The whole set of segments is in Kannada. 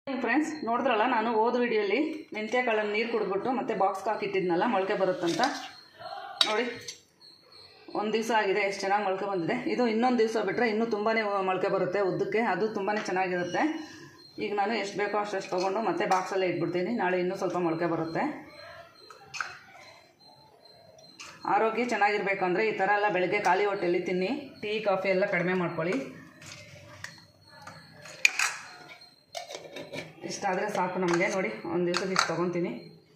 ಫ್ರೆಂಡ್ಸ್ ನೋಡಿದ್ರಲ್ಲ, ನಾನು ಹೋದ ವಿಡಿಯೋಲಿ ಮೆಂತ್ಯ ಕಾಳನ್ನು ನೀರು ಕುಡಿದ್ಬಿಟ್ಟು ಮತ್ತೆ ಬಾಕ್ಸ್ಗೆ ಹಾಕಿಟ್ಟಿದ್ನಲ್ಲ ಮೊಳಕೆ ಬರುತ್ತಂತ. ನೋಡಿ, ಒಂದು ದಿವಸ ಆಗಿದೆ, ಎಷ್ಟು ಚೆನ್ನಾಗಿ ಮೊಳಕೆ ಬಂದಿದೆ. ಇದು ಇನ್ನೊಂದು ದಿವಸ ಬಿಟ್ಟರೆ ಇನ್ನೂ ತುಂಬಾ ಮೊಳಕೆ ಬರುತ್ತೆ ಉದ್ದಕ್ಕೆ, ಅದು ತುಂಬಾ ಚೆನ್ನಾಗಿರುತ್ತೆ. ಈಗ ನಾನು ಎಷ್ಟು ಬೇಕೋ ಅಷ್ಟು ತೊಗೊಂಡು ಮತ್ತೆ ಬಾಕ್ಸಲ್ಲೇ ಇಟ್ಬಿಡ್ತೀನಿ. ನಾಳೆ ಇನ್ನೂ ಸ್ವಲ್ಪ ಮೊಳಕೆ ಬರುತ್ತೆ. ಆರೋಗ್ಯ ಚೆನ್ನಾಗಿರ್ಬೇಕಂದ್ರೆ ಈ ಥರ ಎಲ್ಲ ಬೆಳಗ್ಗೆ ಖಾಲಿ ಹೊಟ್ಟೆಯಲ್ಲಿ ತಿನ್ನಿ. ಟೀ ಕಾಫಿ ಎಲ್ಲ ಕಡಿಮೆ ಮಾಡ್ಕೊಳ್ಳಿ. ಇಷ್ಟಾದರೆ ಸಾಕು ನಮಗೆ. ನೋಡಿ, ಒಂದು ದಿವಸಕ್ಕೆ ಇಷ್ಟು ತೊಗೊತೀನಿ.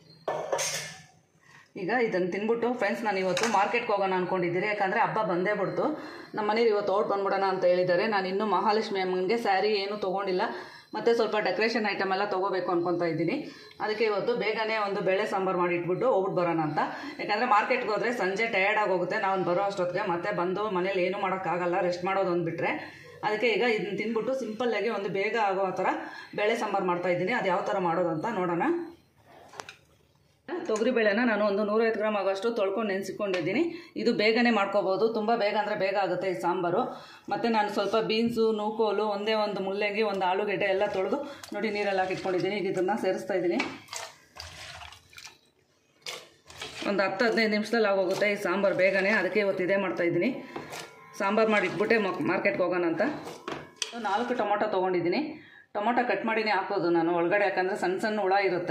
ಈಗ ಇದನ್ನು ತಿನ್ಬಿಟ್ಟು ಫ್ರೆಂಡ್ಸ್, ನಾನು ಇವತ್ತು ಮಾರ್ಕೆಟ್ಗೆ ಹೋಗೋಣ ಅಂದ್ಕೊಂಡಿದ್ದೀರಿ. ಯಾಕಂದರೆ ಹಬ್ಬ ಬಂದೇ ಬಿಡ್ತು. ನಮ್ಮ ಮನೇಲಿ ಇವತ್ತು ಔಟ್ ಬಂದ್ಬಿಡೋಣ ಅಂತ ಹೇಳಿದ್ದಾರೆ. ನಾನು ಇನ್ನೂ ಮಹಾಲಕ್ಷ್ಮಿ ಅಮ್ಮನಿಗೆ ಸ್ಯಾರಿ ಏನೂ ತೊಗೊಂಡಿಲ್ಲ, ಮತ್ತು ಸ್ವಲ್ಪ ಡೆಕೋರೇಷನ್ ಐಟಮ್ ಎಲ್ಲ ತೊಗೋಬೇಕು ಅಂದ್ಕೊತಾ ಇದ್ದೀನಿ. ಅದಕ್ಕೆ ಇವತ್ತು ಬೇಗನೆ ಒಂದು ಬೇಳೆ ಸಾಂಬಾರು ಮಾಡಿ ಇಟ್ಬಿಟ್ಟು ಹೋಗ್ಬಿಟ್ಟು ಬರೋಣ ಅಂತ. ಯಾಕಂದರೆ ಮಾರ್ಕೆಟ್ಗೆ ಹೋದರೆ ಸಂಜೆ ಟಯರ್ಡ್ ಆಗೋಗುತ್ತೆ. ನಾವು ಬರೋ ಅಷ್ಟೊತ್ತಿಗೆ ಮತ್ತೆ ಬಂದು ಮನೇಲಿ ಏನೂ ಮಾಡೋಕ್ಕಾಗಲ್ಲ, ರೆಸ್ಟ್ ಮಾಡೋದು ಅಂದ್ಬಿಟ್ರೆ. ಅದಕ್ಕೆ ಈಗ ಇದನ್ನು ತಿಂದ್ಬಿಟ್ಟು ಸಿಂಪಲ್ಲಾಗಿ ಒಂದು ಬೇಗ ಆಗೋ ಥರ ಬೇಳೆ ಸಾಂಬಾರು ಮಾಡ್ತಾಯಿದ್ದೀನಿ. ಅದು ಯಾವ ಥರ ಮಾಡೋದು ಅಂತ ನೋಡೋಣ. ತೊಗರಿಬೇಳೆನ ನಾನು ಒಂದು 150 ಗ್ರಾಮ್ ಆಗೋಷ್ಟು ತೊಳ್ಕೊಂಡು ನೆನೆಸಿಕೊಂಡಿದ್ದೀನಿ. ಇದು ಬೇಗನೆ ಮಾಡ್ಕೋಬೋದು, ತುಂಬ ಬೇಗ ಅಂದರೆ ಬೇಗ ಆಗುತ್ತೆ ಈ ಸಾಂಬಾರು. ಮತ್ತು ನಾನು ಸ್ವಲ್ಪ ಬೀನ್ಸು, ನೂಕೋಲು, ಒಂದೇ ಒಂದು ಮುಲ್ಲಂಗಿ, ಒಂದು ಆಲೂಗೆಡ್ಡೆ ಎಲ್ಲ ತೊಳೆದು ನೋಡಿ ನೀರಲ್ಲಿ ಹಾಕಿಟ್ಕೊಂಡಿದ್ದೀನಿ. ಈಗ ಇದನ್ನು ಸೇರಿಸ್ತಾ ಇದ್ದೀನಿ. ಒಂದು 10-15 ನಿಮಿಷದಲ್ಲಿ ಆಗೋಗುತ್ತೆ ಈ ಸಾಂಬಾರು ಬೇಗನೆ. ಅದಕ್ಕೆ ಇವತ್ತು ಇದೇ ಮಾಡ್ತಾಯಿದ್ದೀನಿ. ಸಾಂಬಾರು ಮಾಡಿ ಇಟ್ಬಿಟ್ಟೆ ಮಾರ್ಕೆಟ್ಗೆ ಹೋಗೋಣ ಅಂತ. 4 ಟೊಮೊಟೊ ತೊಗೊಂಡಿದ್ದೀನಿ. ಟೊಮೊಟೊ ಕಟ್ ಮಾಡಿನೇ ಹಾಕೋದು ನಾನು ಒಳಗಡೆ, ಯಾಕಂದರೆ ಸಣ್ಣ ಸಣ್ಣ ಹುಳ ಇರುತ್ತೆ.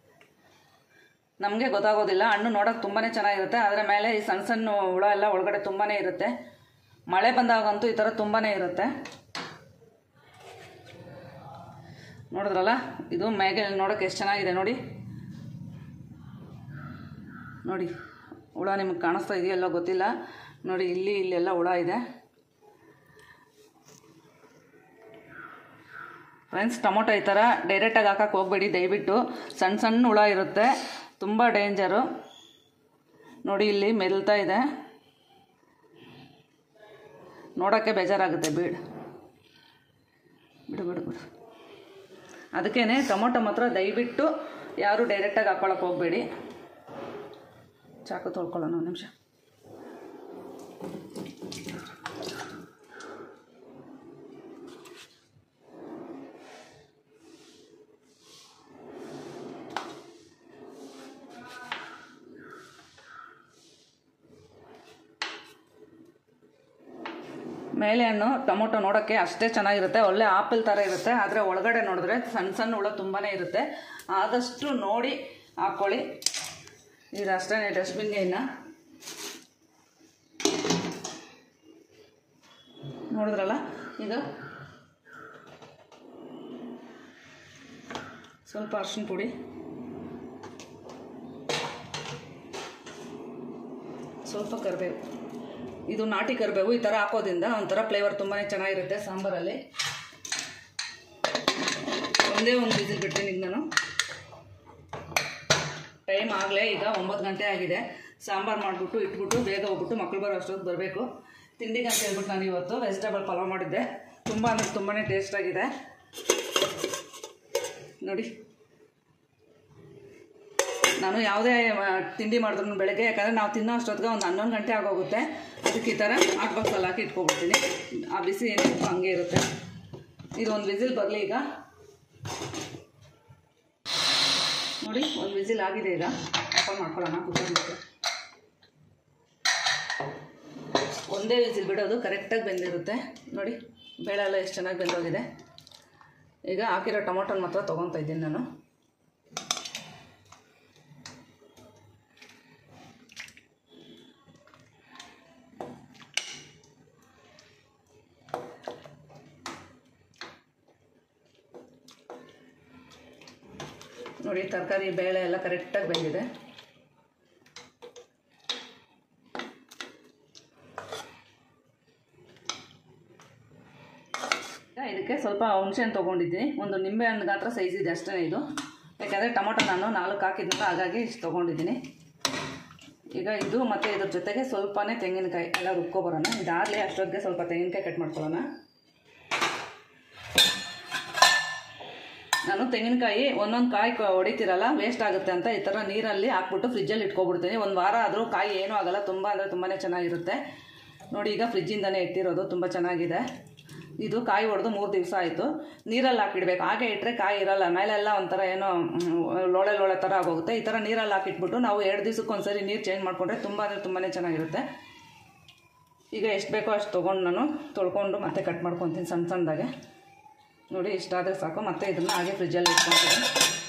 ನಮಗೆ ಗೊತ್ತಾಗೋದಿಲ್ಲ. ಹಣ್ಣು ನೋಡೋಕೆ ತುಂಬಾ ಚೆನ್ನಾಗಿರುತ್ತೆ, ಅದರ ಮೇಲೆ ಈ ಸಣ್ಣ ಸಣ್ಣ ಹುಳ ಎಲ್ಲ ಒಳಗಡೆ ತುಂಬಾ ಇರುತ್ತೆ. ಮಳೆ ಬಂದಾಗಂತೂ ಈ ಥರ ತುಂಬಾ ಇರುತ್ತೆ. ನೋಡಿದ್ರಲ್ಲ, ಇದು ಮೇಗೆ ನೋಡೋಕೆ ಎಷ್ಟು ಚೆನ್ನಾಗಿದೆ ನೋಡಿ. ನೋಡಿ, ಹುಳ ನಿಮಗೆ ಕಾಣಿಸ್ತಾ ಇದೆಯಲ್ಲ ಗೊತ್ತಿಲ್ಲ. ನೋಡಿ, ಇಲ್ಲೆಲ್ಲ ಹುಳ ಇದೆ. ಫ್ರೆಂಡ್ಸ್, ಟೊಮೊಟೊ ಈ ಥರ ಡೈರೆಕ್ಟಾಗಿ ಹಾಕಕ್ಕೆ ಹೋಗಬೇಡಿ ದಯವಿಟ್ಟು. ಸಣ್ಣ ಸಣ್ಣ ಹುಳ ಇರುತ್ತೆ, ತುಂಬ ಡೇಂಜರು. ನೋಡಿ, ಇಲ್ಲಿ ಮೆಲ್ತಾ ಇದೆ, ನೋಡೋಕ್ಕೆ ಬೇಜಾರಾಗುತ್ತೆ. ಬಿಡು. ಅದಕ್ಕೇ ಟೊಮೊಟೊ ಮಾತ್ರ ದಯವಿಟ್ಟು ಯಾರೂ ಡೈರೆಕ್ಟಾಗಿ ಹಾಕ್ಕೊಳಕ್ಕೆ ಹೋಗಬೇಡಿ. ಚಾಕು ತೊಳ್ಕೊಳ್ಳೋಣ ಒಂದು ನಿಮಿಷ. ಮೇಲೆ ಹಣ್ಣು ಟೊಮೊಟೊ ನೋಡೋಕ್ಕೆ ಅಷ್ಟೇ ಚೆನ್ನಾಗಿರುತ್ತೆ, ಒಳ್ಳೆ ಆಪಲ್ ಥರ ಇರುತ್ತೆ. ಆದರೆ ಒಳಗಡೆ ನೋಡಿದ್ರೆ ಸಣ್ಣ ಸಣ್ಣ ಹುಳ ತುಂಬಾ ಇರುತ್ತೆ. ಆದಷ್ಟು ನೋಡಿ ಹಾಕ್ಕೊಳ್ಳಿ. ಇದು ಅಷ್ಟೇ, ಡಸ್ಟ್ಬಿನ್ಗೆ ಇನ್ನು ನೋಡಿದ್ರಲ್ಲ. ಇದು ಸ್ವಲ್ಪ ಅರಿಶಿನ ಪುಡಿ, ಸ್ವಲ್ಪ ಕರಿಬೇವು. ಇದು ನಾಟಿ ಕರಿಬೇವು. ಈ ಥರ ಹಾಕೋದ್ರಿಂದ ಒಂಥರ ಫ್ಲೇವರ್ ತುಂಬಾ ಚೆನ್ನಾಗಿರುತ್ತೆ ಸಾಂಬಾರಲ್ಲಿ. ಒಂದೇ ಒಂದು ವಿಸಿಲ್ ಬಿಡ್ತೀನಿ ಈಗ ನಾನು. ಟೈಮ್ ಆಗಲೇ ಈಗ 9 ಗಂಟೆ ಆಗಿದೆ. ಸಾಂಬಾರು ಮಾಡಿಬಿಟ್ಟು ಇಟ್ಬಿಟ್ಟು ಬೇಗ ಹೋಗ್ಬಿಟ್ಟು ಮಕ್ಕಳು ಬರೋ ಅಷ್ಟೊತ್ತು ಬರಬೇಕು. ತಿಂಡಿಗೆ ಅಂತ ಹೇಳ್ಬಿಟ್ಟು ನಾನು ಇವತ್ತು ವೆಜಿಟೇಬಲ್ ಪಲಾವ್ ಮಾಡಿದ್ದೆ. ತುಂಬ ಅಂದರೆ ತುಂಬಾ ಟೇಸ್ಟಾಗಿದೆ ನೋಡಿ. ನಾನು ಯಾವುದೇ ತಿಂಡಿ ಮಾಡಿದ್ರು ಬೆಳಗ್ಗೆ, ಯಾಕಂದರೆ ನಾವು ತಿನ್ನೋ ಅಷ್ಟೊತ್ತಿಗೆ ಒಂದು 11 ಗಂಟೆ ಆಗೋಗುತ್ತೆ. ಅದಕ್ಕೆ ಈ ಥರ ಹಾಟ್ ಬಾಕ್ಸಲ್ಲಿ ಹಾಕಿ ಇಟ್ಕೊಬಿಡ್ತೀನಿ. ಆ ಬಿಸಿ ಏನಿತ್ತು ಹಂಗೆ ಇರುತ್ತೆ. ಇದು ಒಂದು ವಿಸಿಲ್ ಬರಲಿ ಈಗ. ನೋಡಿ, ಒಂದು ವಿಸಿಲ್ ಆಗಿದೆ. ಈಗ ಓಪನ್ ಮಾಡ್ಕೊಳ್ಳೋಣ ಕುಕ್ಕರ್ಗೆ. ಒಂದೇ ವಿಸಿಲ್ ಬಿಡೋದು, ಕರೆಕ್ಟಾಗಿ ಬೆಂದಿರುತ್ತೆ. ನೋಡಿ, ಬೇಳೆ ಎಲ್ಲ ಎಷ್ಟು ಚೆನ್ನಾಗಿ ಬೆಂದೋಗಿದೆ. ಈಗ ಹಾಕಿರೋ ಟೊಮೊಟೊನ ಮಾತ್ರ ತೊಗೊತಾ ಇದ್ದೀನಿ ನಾನು. ನೋಡಿ, ತರಕಾರಿ ಬೇಳೆ ಎಲ್ಲ ಕರೆಕ್ಟಾಗಿ ಬೆಂದಿದೆ. ಇದಕ್ಕೆ ಸ್ವಲ್ಪ ಹುಣಸೆಹಣ್ಣು ತೊಗೊಂಡಿದ್ದೀನಿ. ಒಂದು ನಿಂಬೆ ಹಣ್ಣು ಗಾತ್ರ ಸೈಜ್ ಇದೆ ಅಷ್ಟೇ ಇದು. ಯಾಕಂದರೆ ಟೊಮೊಟೊ ನಾನು 4 ಹಾಕಿದ್ನಲ್ಲ, ಹಾಗಾಗಿ ಇಷ್ಟು ತೊಗೊಂಡಿದ್ದೀನಿ. ಈಗ ಇದು ಮತ್ತು ಇದ್ರ ಜೊತೆಗೆ ಸ್ವಲ್ಪನೇ ತೆಂಗಿನಕಾಯಿ ಎಲ್ಲ ರುಬ್ಕೊಬರೋಣ. ಇದಾಗಲೇ ಅಷ್ಟೊತ್ತಿಗೆ ಸ್ವಲ್ಪ ತೆಂಗಿನಕಾಯಿ ಕಟ್ ಮಾಡ್ಕೊಳ್ಳೋಣ. ನಾನು ತೆಂಗಿನಕಾಯಿ ಒಂದೊಂದು ಕಾಯಿ ಹೊಡಿತೀರಲ್ಲ, ವೇಸ್ಟ್ ಆಗುತ್ತೆ ಅಂತ ಈ ಥರ ನೀರಲ್ಲಿ ಹಾಕ್ಬಿಟ್ಟು ಫ್ರಿಜ್ಜಲ್ಲಿ ಇಟ್ಕೊಬಿಡ್ತೀನಿ. ಒಂದು ವಾರ ಆದರೂ ಕಾಯಿ ಏನೂ ಆಗೋಲ್ಲ, ತುಂಬ ಅಂದರೆ ತುಂಬಾ ಚೆನ್ನಾಗಿರುತ್ತೆ. ನೋಡಿ, ಈಗ ಫ್ರಿಜ್ಜಿಂದನೇ ಇಟ್ಟಿರೋದು, ತುಂಬ ಚೆನ್ನಾಗಿದೆ. ಇದು ಕಾಯಿ ಹೊಡೆದು 3 ದಿವಸ ಆಯಿತು. ನೀರಲ್ಲಿ ಹಾಕಿಡ್ಬೇಕು, ಹಾಗೆ ಇಟ್ಟರೆ ಕಾಯಿ ಇರಲ್ಲ, ಮೇಲೆಲ್ಲ ಒಂಥರ ಏನೋ ಲೋಳೆ ಲೋಳೆ ಥರ ಆಗೋಗುತ್ತೆ. ಈ ಥರ ನೀರಲ್ಲಿ ಹಾಕಿಟ್ಬಿಟ್ಟು ನಾವು 2 ದಿವಸಕ್ಕೆ ಒಂದ್ಸರಿ ನೀರು ಚೇಂಜ್ ಮಾಡಿಕೊಂಡ್ರೆ ತುಂಬ ಅಂದರೆ ತುಂಬಾ ಚೆನ್ನಾಗಿರುತ್ತೆ. ಈಗ ಎಷ್ಟು ಬೇಕೋ ಅಷ್ಟು ತೊಗೊಂಡು ನಾನು ತೊಳ್ಕೊಂಡು ಮತ್ತೆ ಕಟ್ ಮಾಡ್ಕೊತೀನಿ ಸಣ್ಣ ಸಣ್ಣದಾಗೆ. ನೋಡಿ ಇಷ್ಟಾದರೆ ಸಾಕು. ಮತ್ತು ಇದನ್ನು ಹಾಗೆ ಫ್ರಿಜ್ಜಲ್ಲಿ ಇಟ್ಕೊತೀನಿ.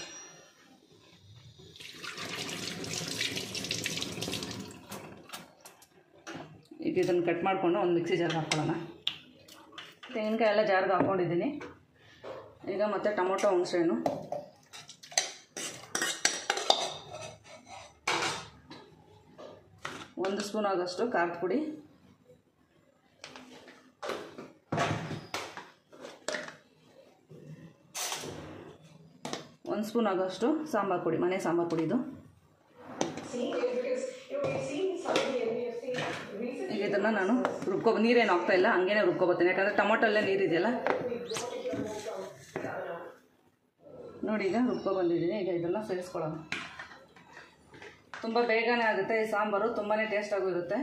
ಈಗ ಇದನ್ನು ಕಟ್ ಮಾಡಿಕೊಂಡು ಒಂದು ಮಿಕ್ಸಿ ಜಾರ್ಗೆ ಹಾಕ್ಕೊಳ್ಳೋಣ. ತೆಂಗಿನಕಾಯಿ ಎಲ್ಲ ಜಾರ್ಗೆ ಹಾಕ್ಕೊಂಡಿದ್ದೀನಿ. ಈಗ ಮತ್ತು ಟೊಮೊಟೊ ಹುಣಸೆಹಣ್ಣು, ಒಂದು ಸ್ಪೂನ್ ಆಗೋಷ್ಟು ಖಾರದ ಪುಡಿ, ಒಂದು ಸ್ಪೂನ್ ಆಗೋಷ್ಟು ಸಾಂಬಾರು ಪುಡಿ, ಮನೆ ಸಾಂಬಾರು ಪುಡಿ ಇದು. ಈಗ ಇದನ್ನು ನಾನು ನೀರೇನು ಹಾಕ್ತಾ ಇಲ್ಲ, ಹಂಗೇನೆ ರುಬ್ಕೊಬತ್ತೀನಿ. ಯಾಕಂದರೆ ಟೊಮೊಟೊಲ್ಲೇ ನೀರಿದೆಯಲ್ಲ. ನೋಡಿ ಈಗ ರುಬ್ಕೊಬಂದಿದ್ದೀನಿ. ಈಗ ಇದನ್ನು ಸೇರಿಸ್ಕೊಳ್ಳೋಣ. ತುಂಬ ಬೇಗನೆ ಆಗುತ್ತೆ ಈ ಸಾಂಬಾರು, ತುಂಬಾ ಟೇಸ್ಟಾಗೂ ಇರುತ್ತೆ.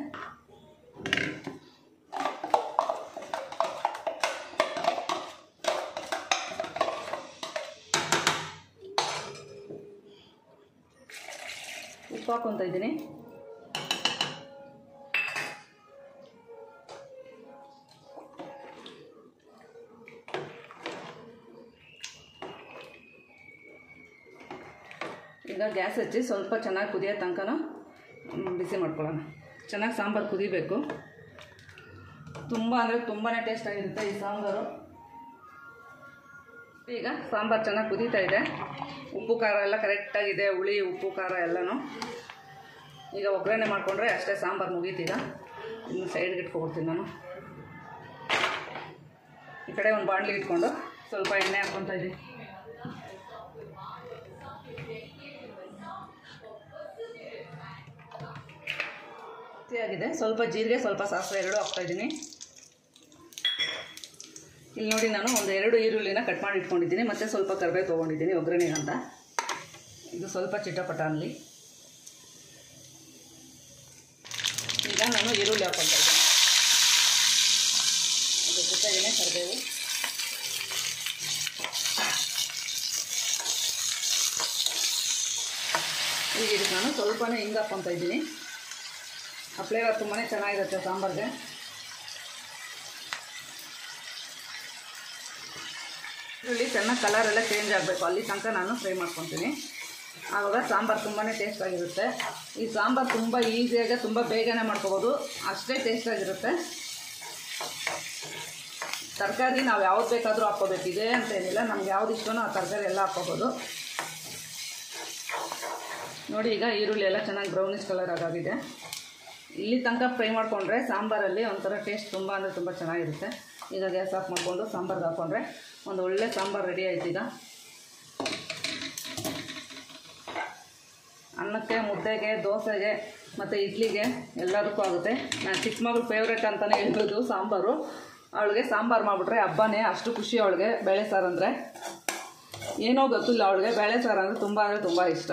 ಉಪ್ಪು ಹಾಕ್ಕೊತಾ ಇದ್ದೀನಿ. ಈಗ ಗ್ಯಾಸ್ ಹಚ್ಚಿ ಸ್ವಲ್ಪ ಚೆನ್ನಾಗಿ ಕುದಿಯೋ ತನಕ ಬಿಸಿ ಮಾಡ್ಕೊಳ್ಳೋಣ. ಚೆನ್ನಾಗಿ ಸಾಂಬಾರು ಕುದಿಬೇಕು. ತುಂಬ ಅಂದರೆ ತುಂಬಾ ಟೇಸ್ಟಾಗಿರುತ್ತೆ ಈ ಸಾಂಬಾರು. ಈಗ ಸಾಂಬಾರು ಚೆನ್ನಾಗಿ ಕುದೀತಾ ಇದೆ. ಉಪ್ಪು ಖಾರ ಎಲ್ಲ ಕರೆಕ್ಟಾಗಿದೆ, ಹುಳಿ ಉಪ್ಪು ಖಾರ ಎಲ್ಲನೂ. ಈಗ ಒಗ್ಗರಣೆ ಮಾಡಿಕೊಂಡ್ರೆ ಅಷ್ಟೇ, ಸಾಂಬಾರು ಮುಗೀತೀಗ. ಇನ್ನು ಸೈಡ್ಗೆ ಇಟ್ಕೊಬಿಡ್ತೀನಿ ನಾನು. ಈ ಕಡೆ ಒಂದು ಬಾಣಲಿ ಇಟ್ಕೊಂಡು ಸ್ವಲ್ಪ ಎಣ್ಣೆ ಹಾಕ್ಕೊತಾ ಇದ್ದೀನಿ. ಆಗಿದೆ. ಸ್ವಲ್ಪ ಜೀರಿಗೆ, ಸ್ವಲ್ಪ ಸಾಸಿವೆ ಎರಡೂ ಹಾಕ್ತಾಯಿದ್ದೀನಿ. ಇಲ್ಲಿ ನೋಡಿ ನಾನು ಒಂದು 2 ಈರುಳ್ಳಿನ ಕಟ್ ಮಾಡಿ ಇಟ್ಕೊಂಡಿದ್ದೀನಿ. ಮತ್ತು ಸ್ವಲ್ಪ ಕರಿಬೇವು ತೊಗೊಂಡಿದ್ದೀನಿ ಒಗ್ಗರಣೆಗೆ ಅಂತ. ಇದು ಸ್ವಲ್ಪ ಚಿಟಪಟ ಅನ್ನಲಿ. ಈಗ ನಾನು ಈರುಳ್ಳಿ ಹಾಕ್ಕೊಳ್ತಾ ಇದ್ದೀನಿ. ಅದ್ರ ಜೊತೆಗೇ ಕರಿಬೇವು, ಈಗ ಇದಕ್ಕೆ ನಾನು ಸ್ವಲ್ಪನೇ ಹಿಂಗೆ ಹಾಕ್ಕೊತಾ ಇದ್ದೀನಿ. ಆ ಫ್ಲೇವರ್ ತುಂಬಾ ಚೆನ್ನಾಗಿರುತ್ತೆ ಸಾಂಬಾರಿಗೆ. ಈರುಳ್ಳಿ ಚೆನ್ನಾಗಿ ಕಲರೆಲ್ಲ ಚೇಂಜ್ ಆಗಬೇಕು, ಅಲ್ಲಿ ತನಕ ನಾನು ಫ್ರೈ ಮಾಡ್ಕೊತೀನಿ. ಆವಾಗ ಸಾಂಬಾರು ತುಂಬಾ ಟೇಸ್ಟಾಗಿರುತ್ತೆ. ಈ ಸಾಂಬಾರು ತುಂಬ ಈಸಿಯಾಗಿ ತುಂಬ ಬೇಗನೆ ಮಾಡ್ಕೋಬೋದು, ಅಷ್ಟೇ ಟೇಸ್ಟಾಗಿರುತ್ತೆ. ತರಕಾರಿ ನಾವು ಯಾವ್ದು ಬೇಕಾದರೂ ಹಾಕ್ಕೋಬೇಕಿದೆ ಅಂತೇನಿಲ್ಲ, ನಮ್ಗೆ ಯಾವ್ದು ಇಷ್ಟನೋ ಆ ತರಕಾರಿ ಎಲ್ಲ ಹಾಕ್ಕೋಬೋದು. ನೋಡಿ ಈಗ ಈರುಳ್ಳಿ ಎಲ್ಲ ಚೆನ್ನಾಗಿ ಬ್ರೌನಿಷ್ ಕಲರ್ ಆಗಿದೆ. ಇಲ್ಲಿ ತನಕ ಫ್ರೈ ಮಾಡಿಕೊಂಡ್ರೆ ಸಾಂಬಾರಲ್ಲಿ ಒಂಥರ ಟೇಸ್ಟ್ ತುಂಬ ಅಂದರೆ ತುಂಬ ಚೆನ್ನಾಗಿರುತ್ತೆ. ಈಗ ಗ್ಯಾಸ್ ಆಫ್ ಮಾಡಿಕೊಂಡು ಸಾಂಬಾರ್ಗೆ ಹಾಕ್ಕೊಂಡ್ರೆ ಒಂದು ಒಳ್ಳೆ ಸಾಂಬಾರು ರೆಡಿ ಆಯ್ತು. ಈಗ ಅನ್ನಕ್ಕೆ, ಮುದ್ದೆಗೆ, ದೋಸೆಗೆ ಮತ್ತು ಇಡ್ಲಿಗೆ ಎಲ್ಲದಕ್ಕೂ ಆಗುತ್ತೆ. ನಾನು ಚಿಕ್ಕ ಮಗಳು ಫೇವ್ರೇಟ್ ಅಂತಲೇ ಹೇಳ್ಬೋದು ಸಾಂಬಾರು. ಅವಳಿಗೆ ಸಾಂಬಾರು ಮಾಡಿಬಿಟ್ರೆ ಹಬ್ಬನೇ, ಅಷ್ಟು ಖುಷಿ ಅವಳಿಗೆ. ಬೇಳೆ ಸಾರು ಅಂದರೆ ಏನೋ ಗೊತ್ತಿಲ್ಲ ಅವಳಿಗೆ, ಬೇಳೆ ಸಾರು ಅಂದರೆ ತುಂಬ ಇಷ್ಟ.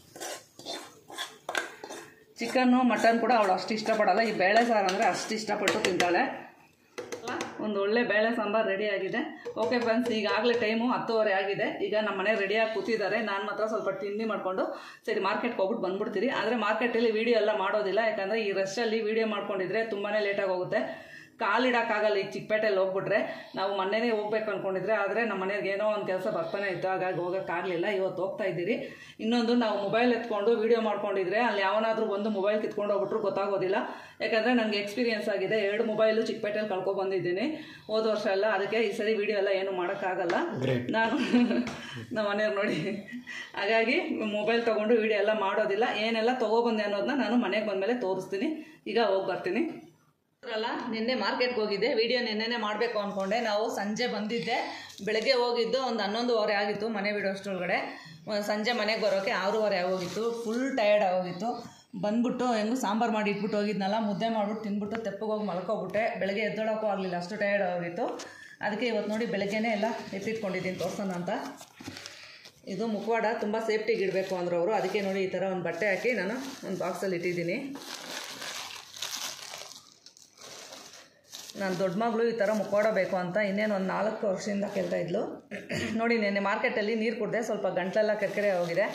ಚಿಕನ್ನು ಮಟನ್ ಕೂಡ ಅವಳು ಅಷ್ಟು ಇಷ್ಟಪಡಲ್ಲ, ಈ ಬೇಳೆ ಸಾರು ಅಂದರೆ ಅಷ್ಟು ಇಷ್ಟಪಟ್ಟು ತಿಂತಾಳೆ. ಒಂದು ಒಳ್ಳೆ ಬೇಳೆ ಸಾಂಬಾರು ರೆಡಿ ಆಗಿದೆ. ಓಕೆ ಫ್ರೆಂಡ್ಸ್, ಈಗಾಗಲೇ ಟೈಮು 10:30 ಆಗಿದೆ. ಈಗ ನಮ್ಮ ಮನೆ ರೆಡಿಯಾಗಿ ಕೂತಿದ್ದಾರೆ. ನಾನು ಮಾತ್ರ ಸ್ವಲ್ಪ ತಿಂಡಿ ಮಾಡಿಕೊಂಡು ಸರಿ ಮಾರ್ಕೆಟ್ಗೆ ಹೋಗ್ಬಿಟ್ಟು ಬಂದ್ಬಿಡ್ತೀರಿ. ಆದರೆ ಮಾರ್ಕೆಟಲ್ಲಿ ವೀಡಿಯೋ ಎಲ್ಲ ಮಾಡೋದಿಲ್ಲ, ಯಾಕಂದರೆ ಈ ರಶಲ್ಲಿ ವೀಡಿಯೋ ಮಾಡ್ಕೊಂಡಿದ್ರೆ ತುಂಬಾ ಲೇಟಾಗಿ ಹೋಗುತ್ತೆ. ಕಾಲಿಡೋಕ್ಕಾಗಲ್ಲ. ಈಗ ಚಿಕ್ಕಪೇಟೆಯಲ್ಲಿ ಹೋಗ್ಬಿಟ್ರೆ ನಾವು ಮೊನ್ನೆನೇ ಹೋಗ್ಬೇಕು ಅಂದ್ಕೊಂಡಿದ್ರೆ, ಆದರೆ ನಮ್ಮ ಮನೆಗೆ ಏನೋ ಒಂದು ಕೆಲಸ ಬರ್ತಾನೆ ಇತ್ತು, ಹಾಗಾಗಿ ಹೋಗೋಕ್ಕಾಗಲಿಲ್ಲ. ಇವತ್ತು ಹೋಗ್ತಾ ಇದ್ದೀರಿ. ಇನ್ನೊಂದು, ನಾವು ಮೊಬೈಲ್ ಎತ್ಕೊಂಡು ವೀಡಿಯೋ ಮಾಡ್ಕೊಂಡಿದ್ರೆ ಅಲ್ಲಿ ಯಾವನಾದರೂ ಒಂದು ಮೊಬೈಲ್ ಕಿತ್ಕೊಂಡು ಹೋಗ್ಬಿಟ್ರು ಗೊತ್ತಾಗೋದಿಲ್ಲ. ಯಾಕಂದರೆ ನನಗೆ ಎಕ್ಸ್ಪೀರಿಯೆನ್ಸ್ ಆಗಿದೆ. 2 ಮೊಬೈಲು ಚಿಕ್ಕಪೇಟೆಯಲ್ಲಿ ಕಳ್ಕೊಬಂದಿದ್ದೀನಿ ಹೋದ ವರ್ಷ ಎಲ್ಲ. ಅದಕ್ಕೆ ಈ ಸರಿ ವೀಡಿಯೋ ಎಲ್ಲ ಏನು ಮಾಡೋಕ್ಕಾಗಲ್ಲ ನಾನು ನಮ್ಮ ಮನೆಯವ್ರು ನೋಡಿ. ಹಾಗಾಗಿ ಮೊಬೈಲ್ ತೊಗೊಂಡು ವೀಡಿಯೋ ಎಲ್ಲ ಮಾಡೋದಿಲ್ಲ. ಏನೆಲ್ಲ ತೊಗೊಬಂದೆ ಅನ್ನೋದನ್ನ ನಾನು ಮನೆಗೆ ಬಂದಮೇಲೆ ತೋರಿಸ್ತೀನಿ. ಈಗ ಹೋಗಿ ಬರ್ತೀನಿ. ಅಲ್ಲ, ನಿನ್ನೆ ಮಾರ್ಕೆಟ್ಗೆ ಹೋಗಿದ್ದೆ. ವೀಡಿಯೋ ನಿನ್ನೆನೇ ಮಾಡಬೇಕು ಅಂದ್ಕೊಂಡೆ. ನಾವು ಸಂಜೆ ಬಂದಿದ್ದೆ. ಬೆಳಗ್ಗೆ ಹೋಗಿದ್ದು ಒಂದು 11:30 ಆಗಿತ್ತು ಮನೆ ಬಿಡೋಷ್ಟರೊಳಗಡೆ. ಸಂಜೆ ಮನೆಗೆ ಬರೋಕ್ಕೆ 6:30 ಆಗೋಗಿತ್ತು. ಫುಲ್ ಟಯರ್ಡ್ ಆಗೋಗಿತ್ತು. ಬಂದ್ಬಿಟ್ಟು ಹೆಂಗೂ ಸಾಂಬಾರು ಮಾಡಿ ಇಟ್ಬಿಟ್ಟು ಹೋಗಿದ್ನಲ್ಲ, ಮುದ್ದೆ ಮಾಡಿಬಿಟ್ಟು ತಿಂದ್ಬಿಟ್ಟು ತೆಪ್ಪಗೋಗಿ ಮಲ್ಕೊಬಿಟ್ಟೆ. ಬೆಳಗ್ಗೆ ಎದ್ದೊಳಕ್ಕೂ ಆಗಲಿಲ್ಲ, ಅಷ್ಟು ಟಯರ್ಡ್ ಆಗೋಗಿತ್ತು. ಅದಕ್ಕೆ ಇವತ್ತು ನೋಡಿ ಬೆಳಗ್ಗೆನೇ ಎಲ್ಲ ಎತ್ತಿಟ್ಕೊಂಡಿದ್ದೀನಿ ತೋರ್ಸೋಣ ಅಂತ. ಇದು ಮುಖವಾಡ ತುಂಬ ಸೇಫ್ಟಿಗೆ ಇಡಬೇಕು ಅಂದರು ಅವರು. ಅದಕ್ಕೆ ನೋಡಿ ಈ ಥರ ಒಂದು ಬಟ್ಟೆ ಹಾಕಿ ನಾನು ಒಂದು ಬಾಕ್ಸಲ್ಲಿ ಇಟ್ಟಿದ್ದೀನಿ. ನಾನು ದೊಡ್ಡ ಮಗಳು ಈ ಥರ ಮುಖವಾಡ ಬೇಕು ಅಂತ ಇನ್ನೇನು ಒಂದು 4 ವರ್ಷದಿಂದ ಕೇಳ್ತಾ ಇದ್ಲು. ನೋಡಿ ನೆನ್ನೆ ಮಾರ್ಕೆಟಲ್ಲಿ ನೀರು ಕುಡಿದೆ, ಸ್ವಲ್ಪ ಗಂಟಲೆಲ್ಲ ಕೆರ್ಕೆರೆ ಹೋಗಿದೆ.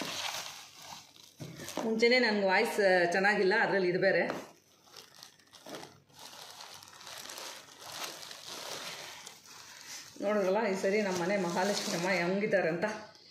ಮುಂಚೆನೇ ನನಗೆ ವಾಯ್ಸ್ ಚೆನ್ನಾಗಿಲ್ಲ, ಅದರಲ್ಲಿ ಇದು ಬೇರೆ. ನೋಡಿದ್ರಲ್ಲ ಈ ಸರಿ ನಮ್ಮ ಮನೆ ಮಹಾಲಕ್ಷ್ಮಿ ಅಮ್ಮ ಹೆಂಗಿದ್ದಾರೆ ಅಂತ.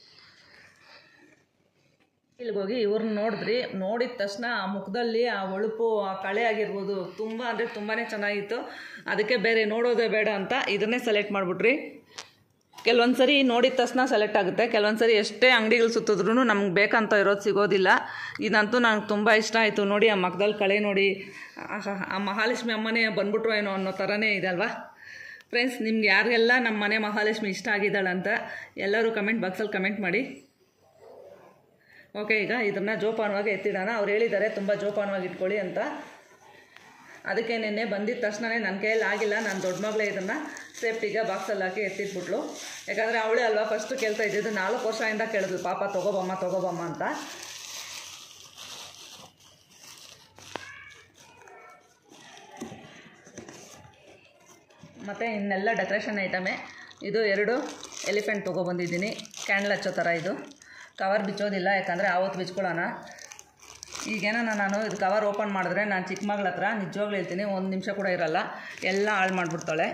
ಇಲ್ಲಿಗೋಗಿ ಇವ್ರನ್ನ ನೋಡಿದ್ರಿ, ನೋಡಿದ ತಕ್ಷಣ ಆ ಮುಖದಲ್ಲಿ ಆ ಹೊಳಪು, ಆ ಕಳೆ ಆಗಿರ್ಬೋದು ತುಂಬ ಅಂದರೆ ತುಂಬಾ ಚೆನ್ನಾಗಿತ್ತು. ಅದಕ್ಕೆ ಬೇರೆ ನೋಡೋದೇ ಬೇಡ ಅಂತ ಇದನ್ನೇ ಸೆಲೆಕ್ಟ್ ಮಾಡಿಬಿಟ್ರಿ. ಕೆಲವೊಂದು ಸರಿ ನೋಡಿದ ತಕ್ಷಣ ಸೆಲೆಕ್ಟ್ ಆಗುತ್ತೆ, ಕೆಲವೊಂದು ಸರಿ ಎಷ್ಟೇ ಅಂಗಡಿಗಳು ಸುತ್ತಿದ್ರೂ ನಮ್ಗೆ ಬೇಕಂತ ಇರೋದು ಸಿಗೋದಿಲ್ಲ. ಇದಂತೂ ನನಗೆ ತುಂಬ ಇಷ್ಟ ಆಯಿತು. ನೋಡಿ ಆ ಮಖದಲ್ಲಿ ಕಳೆ ನೋಡಿ, ಆ ಮಹಾಲಕ್ಷ್ಮಿ ಅಮ್ಮನೇ ಬಂದ್ಬಿಟ್ರು ಏನೋ ಅನ್ನೋ ಥರನೇ ಇದೆ ಅಲ್ವಾ ಫ್ರೆಂಡ್ಸ್. ನಿಮ್ಗೆ ಯಾರಿಗೆಲ್ಲ ನಮ್ಮ ಮನೆ ಮಹಾಲಕ್ಷ್ಮಿ ಇಷ್ಟ ಆಗಿದ್ದಾಳಂತ ಎಲ್ಲರೂ ಕಮೆಂಟ್ ಬಾಕ್ಸಲ್ಲಿ ಕಮೆಂಟ್ ಮಾಡಿ. ಓಕೆ, ಈಗ ಇದನ್ನು ಜೋಪಾನವಾಗಿ ಎತ್ತಿಡೋಣ. ಅವ್ರು ಹೇಳಿದ್ದಾರೆ ತುಂಬ ಜೋಪಾನವಾಗಿ ಇಟ್ಕೊಳ್ಳಿ ಅಂತ. ಅದಕ್ಕೆ ನಿನ್ನೆ ಬಂದಿದ್ದ ತಕ್ಷಣವೇ ನನ್ನ ಕೈಯಲ್ಲಿ ಆಗಿಲ್ಲ, ನಾನು ದೊಡ್ಡ ಮಗಳೇ ಇದನ್ನು ಸೇಫ್ಟಿಗೆ ಬಾಕ್ಸಲ್ಲಿ ಹಾಕಿ ಎತ್ತಿಟ್ಬಿಟ್ಲು. ಯಾಕಂದರೆ ಅವಳೇ ಅಲ್ವಾ ಫಸ್ಟು ಕೇಳ್ತಾ ಇದ್ದಿದ್ದು, 4 ವರ್ಷದಿಂದ ಕೇಳಿದ್ಲು ಪಾಪ ತೊಗೊಬಮ್ಮ ಅಂತ. ಮತ್ತು ಇನ್ನೆಲ್ಲ ಡೆಕೋರೇಷನ್ ಐಟಮೇ. ಇದು 2 ಎಲಿಫೆಂಟ್ ತೊಗೊಬಂದಿದ್ದೀನಿ, ಕ್ಯಾಂಡಲ್ ಹಚ್ಚೋ ಥರ. ಇದು ಕವರ್ ಬಿಚ್ಚೋದಿಲ್ಲ, ಯಾಕಂದರೆ ಆವತ್ತು ಬಿಚ್ಕೊಳ್ಳೋಣ. ಈಗೇನೋ ನಾನು ಇದು ಕವರ್ ಓಪನ್ ಮಾಡಿದ್ರೆ ನಾನು ಚಿಕ್ಕ ಮಗಳ ಹತ್ರ ನಿಜವಾಗ್ಲೂ ಹೇಳ್ತೀನಿ 1 ನಿಮಿಷ ಕೂಡ ಇರಲ್ಲ, ಎಲ್ಲ ಹಾಳು ಮಾಡಿಬಿಡ್ತಾಳೆ.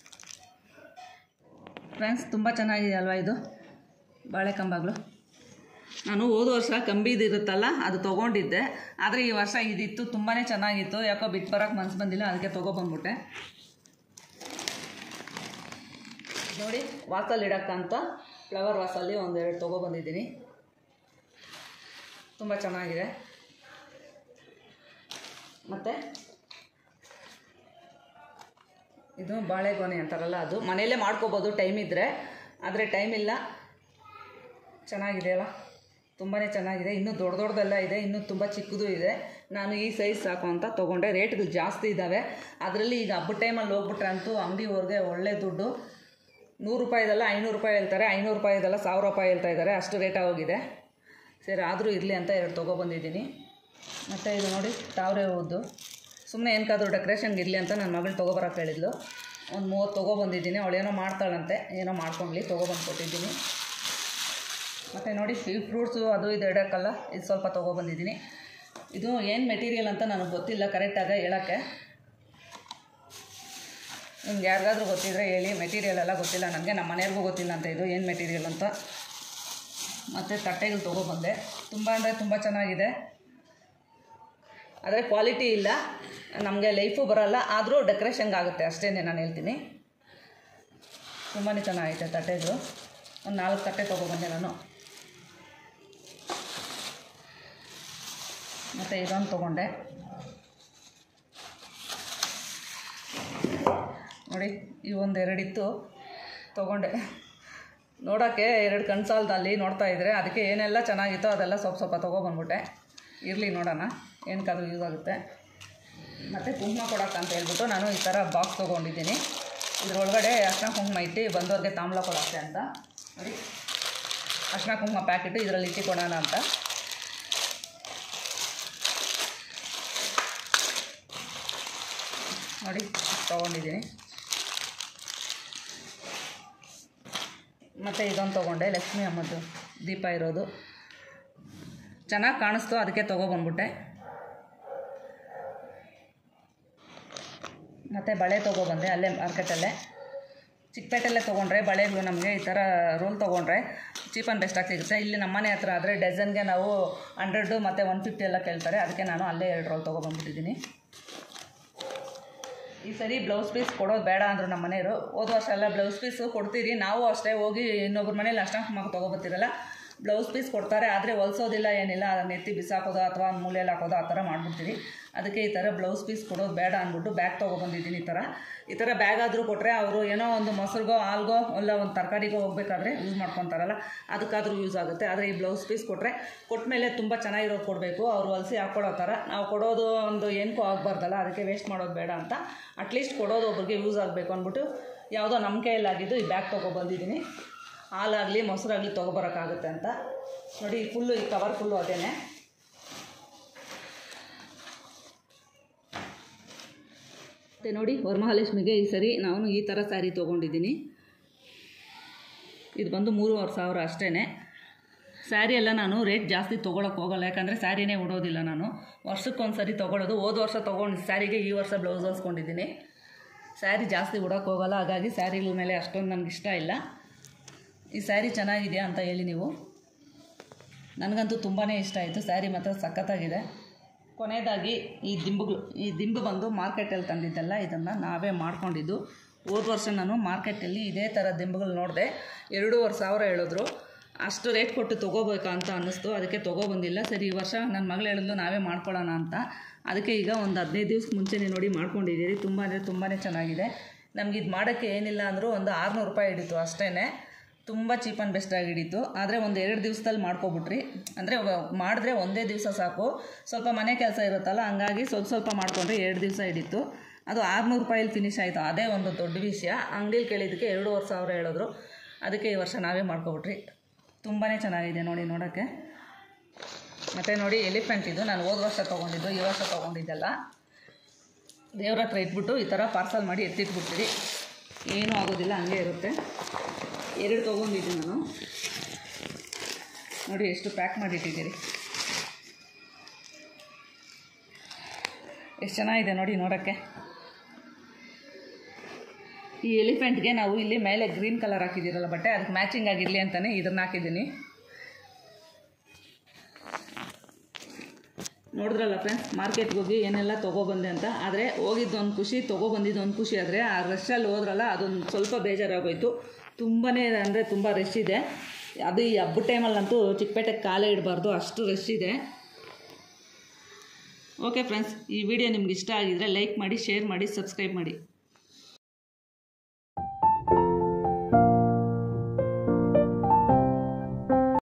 ಫ್ರೆಂಡ್ಸ್ ತುಂಬ ಚೆನ್ನಾಗಿದೆ ಅಲ್ವಾ ಇದು ಬಾಳೆ ಕಂಬಗಳು. ನಾನು ಹೋದ ವರ್ಷ ಕಂಬಿದಿರುತ್ತಲ್ಲ ಅದು ತೊಗೊಂಡಿದ್ದೆ, ಆದರೆ ಈ ವರ್ಷ ಇದಿತ್ತು, ತುಂಬಾ ಚೆನ್ನಾಗಿತ್ತು. ಯಾಕೋ ಬಿಟ್ಟು ಬರೋಕ್ಕೆ ಮನಸ್ಸು ಬಂದಿಲ್ಲ, ಅದಕ್ಕೆ ತೊಗೊಬಂದ್ಬಿಟ್ಟೆ. ನೋಡಿ ವಾಸಲ್ಲಿ ಇಡೋಕ್ಕಂತ ಫ್ಲವರ್ ವಾಸಲ್ಲಿ 1-2 ತೊಗೊಬಂದಿದ್ದೀನಿ, ತುಂಬ ಚೆನ್ನಾಗಿದೆ. ಮತ್ತು ಇದು ಬಾಳೆಗೊನೆ ಅಂತಾರಲ್ಲ, ಅದು ಮನೆಯಲ್ಲೇ ಮಾಡ್ಕೋಬೋದು ಟೈಮ್ ಇದ್ದರೆ, ಆದರೆ ಟೈಮ್ ಇಲ್ಲ. ಚೆನ್ನಾಗಿದೆ ಅಲ್ಲ, ತುಂಬಾ ಚೆನ್ನಾಗಿದೆ. ಇನ್ನೂ ದೊಡ್ಡದೆಲ್ಲ ಇದೆ, ಇನ್ನೂ ತುಂಬ ಚಿಕ್ಕದು ಇದೆ. ನಾನು ಈ ಸೈಜ್ ಸಾಕು ಅಂತ ತೊಗೊಂಡೆ. ರೇಟ್ಗಳು ಜಾಸ್ತಿ ಇದ್ದಾವೆ. ಅದರಲ್ಲಿ ಈಗ ಹಬ್ಬದ ಟೈಮಲ್ಲಿ ಹೋಗ್ಬಿಟ್ರೆ ಅಂತೂ ಅಂಗಡಿಯವ್ರಿಗೆ ಒಳ್ಳೆ ದುಡ್ಡು. 100 ರೂಪಾಯಿದೆಲ್ಲ 500 ರೂಪಾಯಿ ಹೇಳ್ತಾರೆ, 500 ರೂಪಾಯಿದೆಲ್ಲ 1000 ರೂಪಾಯಿ ಹೇಳ್ತಾ ಇದ್ದಾರೆ, ಅಷ್ಟು ರೇಟ್ ಆಗೋಗಿದೆ. ಸರಿ ಆದರೂ ಇರಲಿ ಅಂತ 2 ತೊಗೊಬಂದಿದ್ದೀನಿ. ಮತ್ತು ಇದು ನೋಡಿ ತಾವರೆ ಹೂವುದು, ಸುಮ್ಮನೆ ಏನಕ್ಕಾದ್ರೂ ಡೆಕೋರೇಷನ್ಗೆ ಇರಲಿ ಅಂತ ನನ್ನ ಮಗಳು ತೊಗೊಬರೋಕ್ಕೆ ಹೇಳಿದ್ಲು. ಒಂದು 30 ತೊಗೊಬಂದಿದ್ದೀನಿ. ಅವಳೇನೋ ಮಾಡ್ತಾಳಂತೆ, ಏನೋ ಮಾಡ್ಕೊಂಡ್ಲಿ ತೊಗೊಬಂದು ಕೊಟ್ಟಿದ್ದೀನಿ. ಮತ್ತು ನೋಡಿ ಈ ಫ್ರೂಟ್ಸು ಅದು ಇದು ಇಡೋಕ್ಕಲ್ಲ, ಇದು ಸ್ವಲ್ಪ ತೊಗೊಬಂದಿದ್ದೀನಿ. ಇದು ಏನು ಮೆಟೀರಿಯಲ್ ಅಂತ ನನಗೆ ಗೊತ್ತಿಲ್ಲ ಕರೆಕ್ಟಾಗಿ ಹೇಳೋಕ್ಕೆ. ನಿಮ್ಗೆ ಯಾರಿಗಾದ್ರೂ ಗೊತ್ತಿದ್ರೆ ಹೇಳಿ. ಮೆಟೀರಿಯಲ್ ಎಲ್ಲ ಗೊತ್ತಿಲ್ಲ ನನಗೆ, ನಮ್ಮ ಮನೆಯವ್ರಿಗೂ ಗೊತ್ತಿಲ್ಲ ಅಂತ ಇದು ಏನು ಮೆಟೀರಿಯಲ್ ಅಂತ. ಮತ್ತು ತಟ್ಟೆಗಳು ತೊಗೊಬಂದೆ. ತುಂಬ ಅಂದರೆ ತುಂಬ ಚೆನ್ನಾಗಿದೆ, ಆದರೆ ಕ್ವಾಲಿಟಿ ಇಲ್ಲ, ನಮಗೆ ಲೈಫು ಬರೋಲ್ಲ. ಆದರೂ ಡೆಕೋರೇಷನ್ಗೆ ಆಗುತ್ತೆ ಅಷ್ಟೇ ನಾನು ಹೇಳ್ತೀನಿ. ತುಂಬಾ ಚೆನ್ನಾಗೈತೆ ತಟ್ಟೆಗಳು. ಒಂದು 4 ತಟ್ಟೆ ತೊಗೊಬಂದೆ ನಾನು. ಮತ್ತು ಇದೊಂದು ತೊಗೊಂಡೆ. ನೋಡಿ ಇವು 1-2 ಇತ್ತು, ತೊಗೊಂಡೆ. ನೋಡೋಕ್ಕೆ 2 ಕಣ್ಸಾಲದಲ್ಲಿ ನೋಡ್ತಾ ಇದ್ದರೆ, ಅದಕ್ಕೆ ಏನೆಲ್ಲ ಚೆನ್ನಾಗಿತ್ತೋ ಅದೆಲ್ಲ ಸ್ವಲ್ಪ ತೊಗೊಬಂದ್ಬಿಟ್ಟೆ. ಇರಲಿ ನೋಡೋಣ, ಏನಕ್ಕಾದ್ರೂ ಯೂಸ್ ಆಗುತ್ತೆ. ಮತ್ತು ಕುಂಕುಮ ಕೊಡೋಕ್ಕೆ ಅಂತ ಹೇಳ್ಬಿಟ್ಟು ನಾನು ಈ ಥರ ಬಾಕ್ಸ್ ತೊಗೊಂಡಿದ್ದೀನಿ. ಇದರೊಳಗಡೆ ಅರ್ಶಿನ ಕುಂಕುಮ ಇಟ್ಟು ಬಂದವ್ರಿಗೆ ತಾಂಬೂಲ ಕೊಡೋಕ್ಕೆ ಅಂತ. ನೋಡಿ ಅರ್ಶಿನ ಕುಂಕುಮ ಪ್ಯಾಕೆಟು ಇದರಲ್ಲಿ ಇಟ್ಟು ಕೊಡೋಣ ಅಂತ. ನೋಡಿ ತೊಗೊಂಡಿದ್ದೀನಿ. ಮತ್ತು ಇದೊಂದು ತೊಗೊಂಡೆ, ಲಕ್ಷ್ಮೀ ಅಮ್ಮದ್ದು ದೀಪ ಇರೋದು, ಚೆನ್ನಾಗಿ ಕಾಣಿಸ್ತು, ಅದಕ್ಕೆ ತೊಗೊಬಂದ್ಬಿಟ್ಟೆ. ಮತ್ತು ಬಳೆ ತೊಗೊಬಂದೆ, ಅಲ್ಲೇ ಮಾರ್ಕೆಟಲ್ಲೇ ಚಿಕ್ಕಪೇಟೆಲ್ಲೇ ತೊಗೊಂಡ್ರೆ ಬಳೆಗಳು ನಮಗೆ ಈ ಥರ ರೋಲ್ ತೊಗೊಂಡ್ರೆ ಚೀಪ್ ಆ್ಯಂಡ್ ಬೆಸ್ಟಾಗಿ ಸಿಗುತ್ತೆ. ಇಲ್ಲಿ ನಮ್ಮ ಮನೆ ಹತ್ರ ಆದರೆ ಡಜನ್ಗೆ ನಾವು 100 ಮತ್ತು 150 ಎಲ್ಲ ಕೇಳ್ತಾರೆ, ಅದಕ್ಕೆ ನಾನು ಅಲ್ಲೇ 2 ರೋಲ್ ತೊಗೊಬಂದ್ಬಿಟ್ಟಿದ್ದೀನಿ. ಈ ಸರಿ ಬ್ಲೌಸ್ ಪೀಸ್ ಕೊಡೋದು ಬೇಡ ಅಂದರು ನಮ್ಮ ಮನೆಯವರು. ಹೋದ ವರ್ಷ ಎಲ್ಲ ಬ್ಲೌಸ್ ಪೀಸು ಕೊಡ್ತೀರಿ, ನಾವು ಅಷ್ಟೇ ಹೋಗಿ ಇನ್ನೊಬ್ಬರ ಮನೇಲಿ ಅರ್ಶಿನ ಕುಂಕುಮ ತೊಗೊಬರ್ತೀರಲ್ಲ, ಬ್ಲೌಸ್ ಪೀಸ್ ಕೊಡ್ತಾರೆ, ಆದರೆ ಹೊಲಿಸೋದಿಲ್ಲ ಏನಿಲ್ಲ, ಅದನ್ನು ಎತ್ತಿ ಬಿಸಾಕೋದು ಅಥವಾ ಮೂಲೆಯಲ್ಲಿ ಹಾಕೋದು ಆ ಥರ ಮಾಡ್ಬಿಡ್ತೀವಿ. ಅದಕ್ಕೆ ಈ ಥರ ಬ್ಲೌಸ್ ಪೀಸ್ ಕೊಡೋದು ಬೇಡ ಅಂದ್ಬಿಟ್ಟು ಬ್ಯಾಗ್ ತೊಗೊಬಂದಿದ್ದೀನಿ. ಈ ಥರ ಬ್ಯಾಗ್ ಆದರೂ ಕೊಟ್ಟರೆ ಅವರು ಏನೋ ಒಂದು ಮೊಸರಿಗೋ ಹಾಲ್ಗೋ ಇಲ್ಲ ಒಂದು ತರಕಾರಿಗೋ ಹೋಗ್ಬೇಕಾದ್ರೆ ಯೂಸ್ ಮಾಡ್ಕೊತಾರಲ್ಲ, ಅದಕ್ಕಾದರೂ ಯೂಸ್ ಆಗುತ್ತೆ. ಆದರೆ ಈ ಬ್ಲೌಸ್ ಪೀಸ್ ಕೊಟ್ಟ ಮೇಲೆ ತುಂಬ ಚೆನ್ನಾಗಿರೋದು ಕೊಡಬೇಕು, ಅವರು ಹೊಲಿಸಿ ಹಾಕ್ಕೊಳ್ಳೋ ಥರ. ನಾವು ಕೊಡೋದು ಒಂದು ಏನಕ್ಕೂ ಆಗಬಾರ್ದಲ್ಲ, ಅದಕ್ಕೆ ವೇಸ್ಟ್ ಮಾಡೋದು ಬೇಡ ಅಂತ ಅಟ್ಲೀಸ್ಟ್ ಕೊಡೋದು ಒಬ್ರಿಗೆ ಯೂಸ್ ಆಗಬೇಕು ಅಂದ್ಬಿಟ್ಟು ಯಾವುದೋ ನಮ್ಮ ಕೈಯಲ್ಲಾಗಿದ್ದು ಈ ಬ್ಯಾಗ್ ತೊಗೊಬಂದಿದ್ದೀನಿ. ಹಾಲಾಗಲಿ ಮೊಸರಾಗಲಿ ತೊಗೊಬರೋಕ್ಕಾಗುತ್ತೆ ಅಂತ. ನೋಡಿ ಫುಲ್ಲು ಈ ಕವರ್ ಫುಲ್ಲು ಅದೇನೆ. ಮತ್ತು ನೋಡಿ ವರಮಹಾಲಕ್ಷ್ಮಿಗೆ ಈ ಸರಿ ನಾನು ಈ ಥರ ಸ್ಯಾರಿ ತೊಗೊಂಡಿದ್ದೀನಿ. ಇದು ಬಂದು 3,500 ಅಷ್ಟೇ. ಸ್ಯಾರಿ ಎಲ್ಲ ನಾನು ರೇಟ್ ಜಾಸ್ತಿ ತೊಗೊಳಕ್ಕೆ ಹೋಗಲ್ಲ, ಯಾಕಂದರೆ ಸ್ಯಾರಿನೇ ಉಡೋದಿಲ್ಲ. ನಾನು ವರ್ಷಕ್ಕೊಂದು ಸರಿ ತೊಗೊಳೋದು. ಹೋದ ವರ್ಷ ತೊಗೊಂಡು ಸ್ಯಾರಿಗೆ ಈ ವರ್ಷ ಬ್ಲೌಸ್ ಹೊಲ್ಸ್ಕೊಂಡಿದ್ದೀನಿ. ಸ್ಯಾರಿ ಜಾಸ್ತಿ ಉಡೋಕ್ಕೆ ಹೋಗಲ್ಲ, ಹಾಗಾಗಿ ಸ್ಯಾರಿಗಳ ಮೇಲೆ ಅಷ್ಟೊಂದು ನನಗೆ ಇಷ್ಟ ಇಲ್ಲ. ಈ ಸ್ಯಾರಿ ಚೆನ್ನಾಗಿದೆಯಾ ಅಂತ ಹೇಳಿ ನೀವು. ನನಗಂತೂ ತುಂಬಾ ಇಷ್ಟ ಆಯಿತು, ಸ್ಯಾರಿ ಮಾತ್ರ ಸಖತ್ತಾಗಿದೆ. ಕೊನೆಯದಾಗಿ ಈ ದಿಂಬು ಬಂದು ಮಾರ್ಕೆಟಲ್ಲಿ ತಂದಿದ್ದಲ್ಲ, ಇದನ್ನು ನಾವೇ ಮಾಡ್ಕೊಂಡಿದ್ದು. ಹೋದ ವರ್ಷ ನಾನು ಮಾರ್ಕೆಟಲ್ಲಿ ಇದೇ ಥರ ದಿಂಬುಗಳು ನೋಡಿದೆ, 2,500 ಹೇಳಿದ್ರು. ಅಷ್ಟು ರೇಟ್ ಕೊಟ್ಟು ತೊಗೋಬೇಕಾ ಅಂತ ಅನ್ನಿಸ್ತು, ಅದಕ್ಕೆ ತೊಗೊಬಂದಿಲ್ಲ. ಸರಿ, ಈ ವರ್ಷ ನನ್ನ ಮಗಳು ಹೇಳಿದ್ಲು ನಾವೇ ಮಾಡ್ಕೊಳ್ಳೋಣ ಅಂತ. ಅದಕ್ಕೆ ಈಗ ಒಂದು 15 ದಿವ್ಸಕ್ಕೆ ಮುಂಚೆನೇ ನೋಡಿ ಮಾಡ್ಕೊಂಡಿದ್ದೀರಿ. ತುಂಬ ಅಂದರೆ ತುಂಬಾ ಚೆನ್ನಾಗಿದೆ. ನಮ್ಗೆ ಇದು ಮಾಡೋಕ್ಕೆ ಏನಿಲ್ಲ ಅಂದರೂ ಒಂದು 600 ರೂಪಾಯಿ ಹಿಡಿತು ಅಷ್ಟೇ. ತುಂಬ ಚೀಪ್ ಆ್ಯಂಡ್ ಬೆಸ್ಟಾಗಿ ಹಿಡಿತು. ಆದರೆ ಒಂದು 2 ದಿವಸದಲ್ಲಿ ಮಾಡ್ಕೊಬಿಟ್ರಿ. ಅಂದರೆ ಮಾಡಿದ್ರೆ ಒಂದೇ ದಿವಸ ಸಾಕು, ಸ್ವಲ್ಪ ಮನೆ ಕೆಲಸ ಇರುತ್ತಲ್ಲ, ಹಂಗಾಗಿ ಸ್ವಲ್ಪ ಮಾಡಿಕೊಂಡ್ರೆ 2 ದಿವಸ ಹಿಡಿತು. ಅದು 600 ರೂಪಾಯಲ್ಲಿ ಫಿನಿಶ್ ಆಯಿತು. ಅದೇ ಒಂದು ದೊಡ್ಡ ವಿಷಯ. ಅಂಗಡಿಲಿ ಕೇಳಿದ್ದಕ್ಕೆ 2,500 ಹೇಳಿದ್ರು. ಅದಕ್ಕೆ ಈ ವರ್ಷ ನಾವೇ ಮಾಡ್ಕೊಬಿಟ್ರಿ. ತುಂಬಾ ಚೆನ್ನಾಗಿದೆ ನೋಡಿ ನೋಡೋಕ್ಕೆ. ಮತ್ತು ನೋಡಿ ಎಲಿಫೆಂಟ್, ಇದು ನಾನು ಹೋದ ವರ್ಷ ತೊಗೊಂಡಿದ್ದು, ಈ ವರ್ಷ ತೊಗೊಂಡಿದ್ದಲ್ಲ. ದೇವ್ರ ಹತ್ರ ಇಟ್ಬಿಟ್ಟು ಈ ಥರ ಪಾರ್ಸಲ್ ಮಾಡಿ ಎತ್ತಿಟ್ಬಿಡ್ತೀರಿ, ಏನೂ ಆಗೋದಿಲ್ಲ, ಹಂಗೆ ಇರುತ್ತೆ. 2 ತೊಗೊಂಡಿದ್ದೀನಿ ನಾನು. ನೋಡಿ ಎಷ್ಟು ಪ್ಯಾಕ್ ಮಾಡಿಟ್ಟಿದ್ದೀರಿ, ಎಷ್ಟು ಚೆನ್ನಾಗಿದೆ ನೋಡಿ ನೋಡೋಕ್ಕೆ. ಈ ಎಲಿಫೆಂಟ್ಗೆ ನಾವು ಇಲ್ಲಿ ಮೇಲೆ ಗ್ರೀನ್ ಕಲರ್ ಹಾಕಿದ್ದೀರಲ್ಲ ಬಟ್ಟೆ, ಅದಕ್ಕೆ ಮ್ಯಾಚಿಂಗ್ ಆಗಿರಲಿ ಅಂತಲೇ ಇದನ್ನು ಹಾಕಿದ್ದೀನಿ. ನೋಡಿದ್ರಲ್ಲ ಫ್ರೆಂಡ್ಸ್, ಮಾರ್ಕೆಟ್ಗೆ ಹೋಗಿ ಏನೆಲ್ಲ ತೊಗೊಬಂದೆ ಅಂತ. ಆದರೆ ಹೋಗಿದ್ದು ಒಂದು ಖುಷಿ, ತೊಗೊಬಂದಿದ್ದು ಒಂದು ಖುಷಿ. ಆದರೆ ಆ ರಶ್ಶಲ್ಲಿ ಹೋದ್ರಲ್ಲ, ಅದೊಂದು ಸ್ವಲ್ಪ ಬೇಜಾರಾಗೋಯ್ತು. ತುಂಬಾ ಅಂದರೆ ತುಂಬ ರಶ್ ಇದೆ. ಅದು ಈ ಹಬ್ಬದ ಟೈಮಲ್ಲಂತೂ ಚಿಕ್ಕಪೇಟೆಗೆ ಕಾಲೇ ಇಡಬಾರ್ದು, ಅಷ್ಟು ರಶ್ ಇದೆ. ಓಕೆ ಫ್ರೆಂಡ್ಸ್, ಈ ವಿಡಿಯೋ ನಿಮ್ಗೆ ಇಷ್ಟ ಆಗಿದರೆ ಲೈಕ್ ಮಾಡಿ, ಶೇರ್ ಮಾಡಿ, ಸಬ್ಸ್ಕ್ರೈಬ್ ಮಾಡಿ.